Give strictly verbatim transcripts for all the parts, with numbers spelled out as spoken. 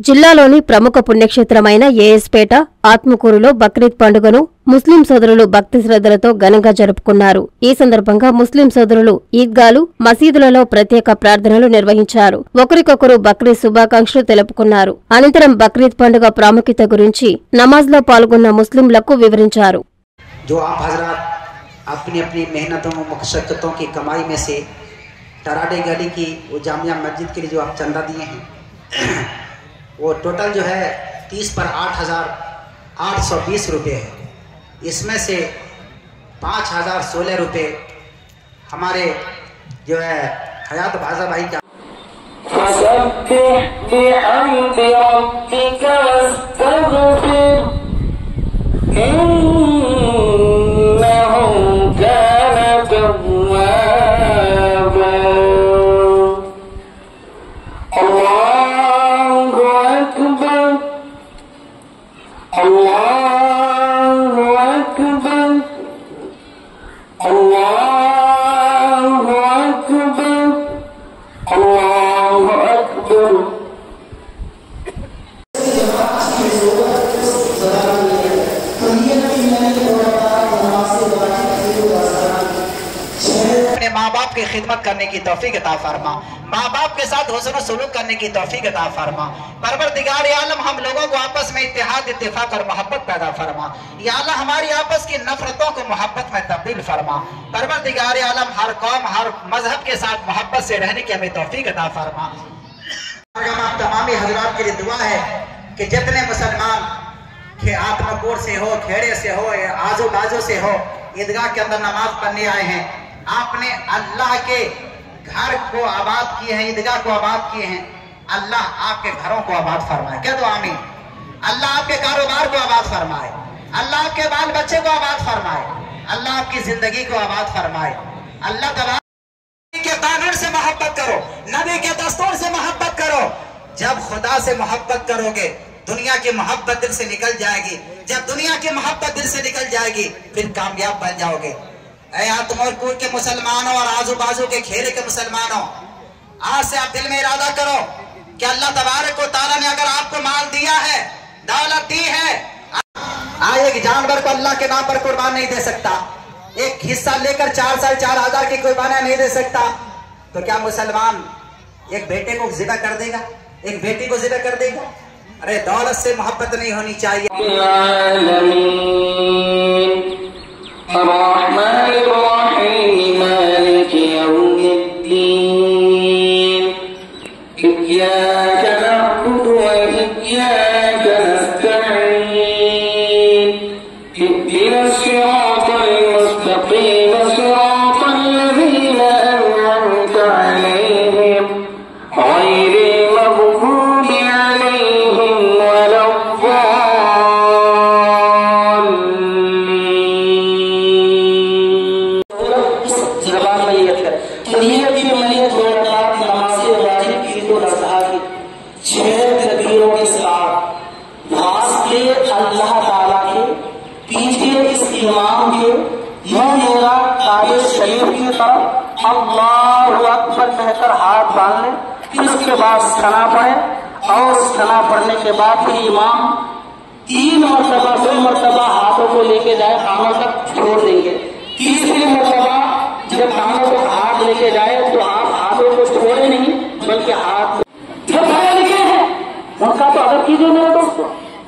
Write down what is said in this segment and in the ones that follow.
జిల్లాలోని ప్రముఖ పుణ్యక్షేత్రమైన ఏఎస్పేట ఆత్మకూరులో బక్రీద్ పండుగను ముస్లిం సోదరులు భక్తి శ్రద్ధలతో ఘనంగా జరుపుకున్నారు. ఈ సందర్భంగా ముస్లిం సోదరులు ఈద్గాలు, మసీదులలో ప్రత్యేక ప్రార్థనలు నిర్వహించారు. ఒకరికొకరు బక్రీద్ శుభాకాంక్షలు తెలుపుకున్నారు. అనంతరం బక్రీద్ పండుగ ప్రాముఖ్యత గురించి నమాజ్లో పాల్గొన్న ముస్లింలకు వివరించారు. जो आप हजरात अपनी अपनी मेहनतों मशक्क़तों की कमाई में से टराडे गली की वो जामिया मस्जिद के लिए जो आप चंदा दिए हैं वो टोटल जो है तीस पर आठ हज़ार आठ सौ बीस रुपये है। इसमें से पाँच हज़ार सोलह रुपये हमारे जो है हयात भाजा भाई का माँ बाप की खिदमत करने की तौफीक अता फरमा, माँ बाप के साथ हुस्न सलूक करने की तौफीक अता फरमा। परवरदिगार आलम हम लोगों को आपस में इत्तेहाद इत्तेफाक और मोहब्बत पैदा फरमा। या अल्लाह हमारी आपस की नफरतों को मोहब्बत में तब्दील फरमा। परवरदिगार आलम हर कौम हर मजहब के साथ मोहब्बत से रहने की हमें तौफीक अता फरमा। आप तमामी हजरात के लिए दुआ है कि जितने मुसलमान के आत्मकोट से हो, खेड़े से हो या आजू बाजू से हो, ईदगाह के अंदर नमाज पढ़ने आए हैं, आपने अल्लाह के घर को आबाद किए हैं, ईदगाह को आबाद किए हैं, अल्लाह आपके घरों को आबाद फरमाए। कह दो आमीन। अल्लाह आपके कारोबार को आबाद फरमाए, अल्लाह आपके बाल बच्चे को आबाद फरमाए, अल्लाह आपकी जिंदगी को आबाद फरमाए। अल्लाह तबारक के कानून से मोहब्बत करो, नबी के दस्तूर से मोहब्बत करो। जब खुदा से मोहब्बत करोगे दुनिया की मोहब्बत दिल से निकल जाएगी। जब दुनिया की मोहब्बत दिल से निकल जाएगी फिर कामयाब बन जाओगे। ऐ आत्मकूर के मुसलमानों और आजू बाजू के घेरे के मुसलमानों, आज से आप दिल में इरादा करो कि अल्लाह तबारक व तआला ने अगर आपको माल दिया है, दौलत दी है, आज एक जानवर को अल्लाह के नाम पर कुर्बान नहीं दे सकता, एक हिस्सा लेकर चार साल चार हजार की कुर्बानी नहीं दे सकता, तो क्या मुसलमान एक बेटे को ज़िबा कर देगा, एक बेटी को ज़िबा कर देगा? अरे दौलत से मोहब्बत नहीं होनी चाहिए। अल्लाह ताला के पीछे इस इमाम के यूं मेरा काबे शरीफ की तरफ अल्लाहु अकबर कहकर हाथ बांध ले, फिर उसके बाद सना पढ़े और सना पढ़ने के बाद फिर इमाम तीन मरतबा दो मरतबा हाथों को लेके जाए, कानों तक छोड़ देंगे। तीसरी मरतबा जब कानों तक हाथ लेके जाए तो आप हाथों को छोड़े नहीं बल्कि हाथ जो पढ़े लिखे हैं उनका तो अदब कीजिए मेरे दोस्तों।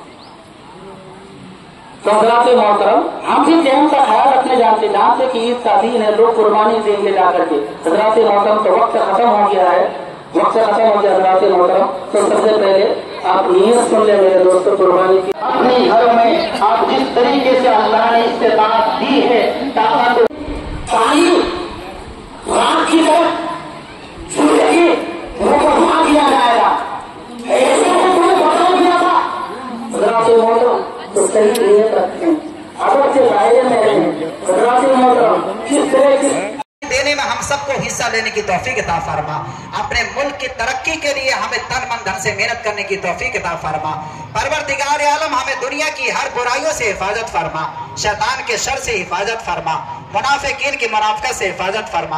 तो हज़रात मोहतरम, हम भी टाइम का ख्याल रखने जानते जानते कि ईद का दिन है, लोग कुर्बानी देंगे जाकर के। हज़रात मोहतरम, तो वक्त खत्म हो गया है, वक्त खत्म हो गया हज़रात मोहतरम। तो सबसे पहले आप नीयत सुन ले मेरे दोस्तों कुर्बानी की। अपने घरों में आप जिस तरीके से अल्लाह ने इस्तेताअत दी है, ताकत पानी रात की तरफ जिंदगी वो घुमा दिया जाएगा, ऐसे में तुम्हें बता दिया था। हज़रात मोहतरम, तो सही नीयत रखें, अगर से दायरे में रहें। हज़रात मोहतरम, किस तरह की देने में हम सबको हिस्सा लेने की तौफीक अता फरमा। अपने मुल्क की तरक्की के लिए हमें तन मन धन से मेहनत करने की तौफीक अता फरमा। परवरदिगार आलम हमें दुनिया की हर बुराइयों से हिफाजत फरमा, शैतान के शर से हिफाजत फरमा, मुनाफिकीन की मुनाफिकत से हिफाजत फरमा,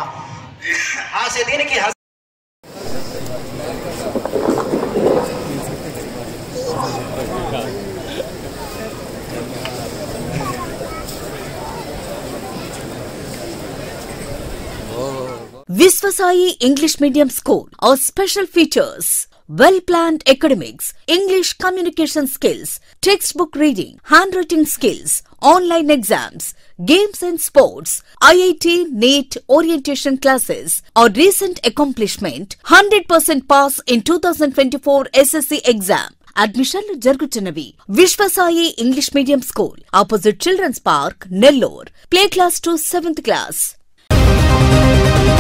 हासिदीन की Viswasai English Medium School. Our special features: well-planned academics, English communication skills, textbook reading, handwriting skills, online exams, games and sports, I I T, NEET, orientation classes. Our recent accomplishment: one hundred percent pass in two thousand twenty-four S S C exam. అడ్మిషన్లు జరుగుతున్నవి. Vishwasai English medium school, opposite children's park, Nellore. Play class to seventh class.